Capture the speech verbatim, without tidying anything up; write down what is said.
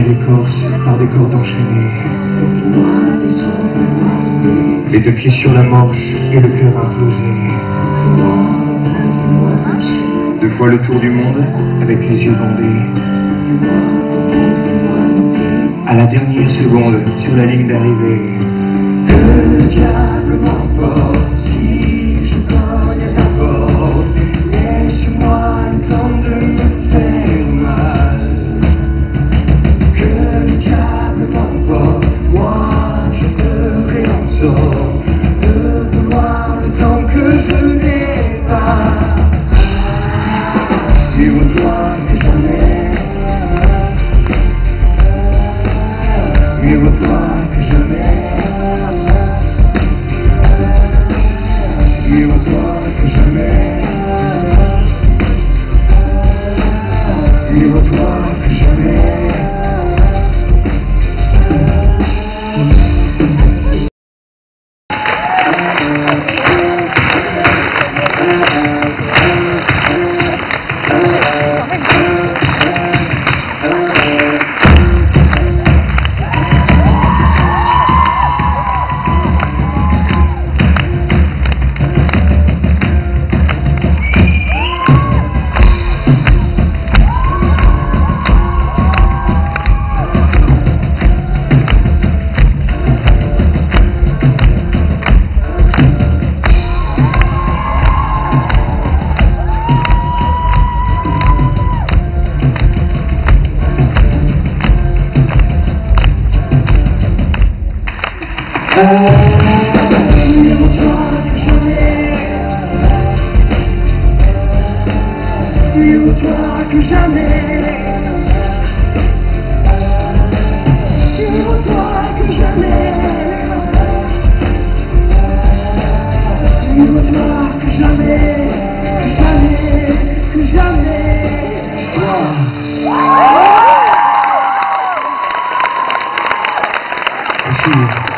L'écorce par des cordes enchaînées, les deux pieds sur la manche et le cœur implosé. Deux fois le tour du monde avec les yeux bandés. À la dernière seconde sur la ligne d'arrivée. Que le diable m'emporte si je cogne à ta porte. Laisse-moi le temps de me faire mal. Que le diable m'emporte, moi je ferai en sorte de vouloir le temps que je n'ai pas. Mieux toi que jamais, mieux toi que jamais, mieux toi que jamais, mieux toi que jamais. Mieux toi que jamais, mieux toi que jamais, mieux toi que jamais, mieux toi que jamais, que jamais, que jamais. Merci.